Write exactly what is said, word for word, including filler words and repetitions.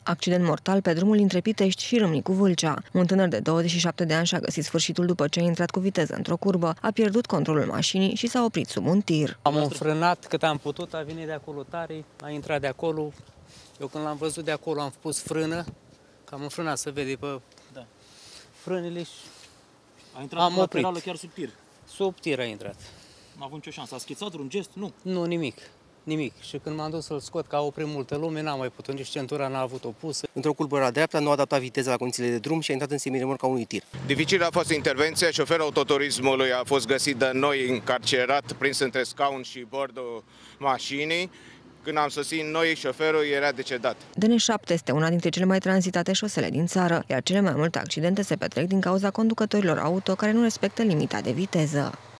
Accident mortal pe drumul dintre Pitești și Râmnicu Vâlcea. Un tânăr de douăzeci și șapte de ani și-a găsit sfârșitul după ce a intrat cu viteză într-o curbă, a pierdut controlul mașinii și s-a oprit sub un tir. Am înfrânat cât am putut, a venit de acolo tare, a intrat de acolo. Eu când l-am văzut de acolo am pus frână, că am înfrânat să vede pe da. frânele și a intrat am oprit. Chiar sub tir. Sub tir a intrat. Nu a avut nicio șansă. A schițat vreun gest? Nu. Nu, nimic. Nimic. Și când m-am dus să-l scot, că a oprit multă lume, n-am mai putut, nici centura n-a avut-o pusă. Într-o curbă la dreapta, nu a adaptat viteza la condițiile de drum și a intrat în semiremorca unui tir. Dificil a fost intervenția, șoferul autoturismului a fost găsit de noi încarcerat, prins între scaun și bordul mașinii. Când am sosit noi, șoferul era decedat. D N șapte este una dintre cele mai tranzitate șosele din țară, iar cele mai multe accidente se petrec din cauza conducătorilor auto care nu respectă limita de viteză.